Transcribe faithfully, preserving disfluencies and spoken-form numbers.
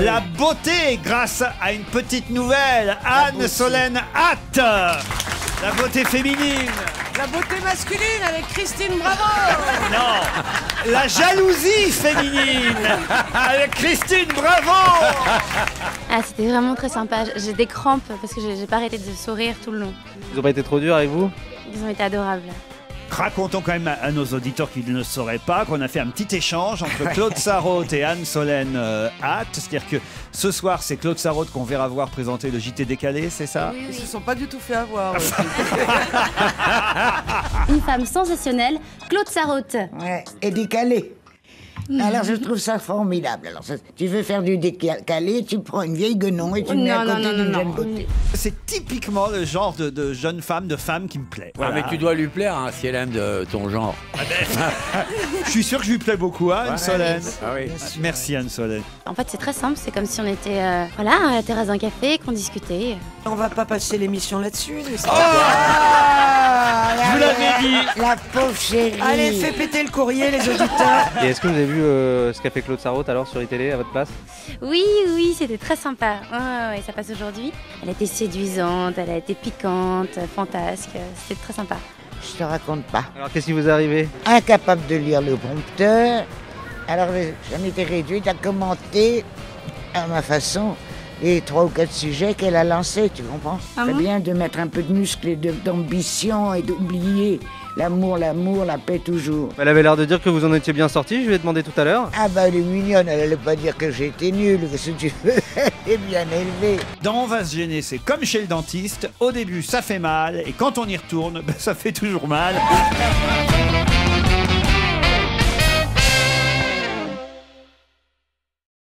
la beauté grâce à une petite nouvelle. Anne Solène Hatt, la beauté féminine. La beauté masculine avec Christine Bravo. Non, la jalousie féminine avec Christine Bravo. Ah, c'était vraiment très sympa. J'ai des crampes parce que j'ai pas arrêté de sourire tout le long. Ils ont pas été trop durs avec vous? Ils ont été adorables. Racontons quand même à nos auditeurs qui ne le sauraient pas qu'on a fait un petit échange entre Claude Sarraute et Anne Solène euh, Hatt. C'est-à-dire que ce soir, c'est Claude Sarraute qu'on verra voir présenter le J T décalé, c'est ça? Oui, oui. Ils se sont pas du tout fait avoir. Une femme sensationnelle, Claude Sarraute. Ouais, et décalé. Alors je trouve ça formidable. Alors ça, tu veux faire du décalé, tu prends une vieille guenon et tu mets à Non, côté non, d'une non, jeune non. beauté. C'est typiquement le genre de, de jeune femme, de femme qui me plaît. Ah, mais tu dois lui plaire hein, si elle aime de ton genre. Je suis sûr que je lui plais beaucoup, hein, Anne Ouais. Solène. Ah oui. Merci Anne Solène. En fait, c'est très simple. C'est comme si on était euh, voilà, à la terrasse d'un café, qu'on discutait. On va pas passer l'émission là-dessus. n'est-ce Oh pas Je vous l'avais dit. La pauvre chérie. Allez, fais péter le courrier, les auditeurs. Et est-ce que vous avez vu euh, ce qu'a fait Claude Sarraute alors sur iTélé à votre place? Oui, oui, c'était très sympa. Ouais, ouais, ouais, ça passe aujourd'hui. Elle a été séduisante, elle a été piquante, fantasque. C'était très sympa. Je te raconte pas. Alors qu'est-ce qui vous est arrivé? Incapable de lire le prompteur. Alors j'en étais réduite à commenter à ma façon les trois ou quatre sujets qu'elle a lancés, tu comprends? Ah C'est bon bien de mettre un peu de muscle et de- d'ambition et d'oublier l'amour, l'amour, la paix toujours. Elle avait l'air de dire que vous en étiez bien sorti, je lui ai demandé tout à l'heure. Ah bah elle est mignonne, elle allait pas dire que j'ai été nulle, qu'est-ce que tu veux? Elle est bien élevée. Dans On va se gêner, c'est comme chez le dentiste. Au début, ça fait mal. Et quand on y retourne, ben, ça fait toujours mal.